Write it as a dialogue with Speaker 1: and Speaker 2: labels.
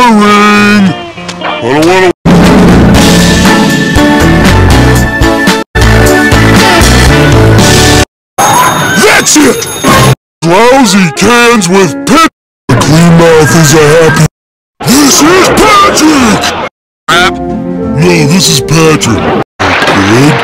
Speaker 1: ring. I don't wanna... That's it! Lousy cans with pit. A clean mouth is a happy... This is Patrick!
Speaker 2: Crap.
Speaker 1: No, this is Patrick. Good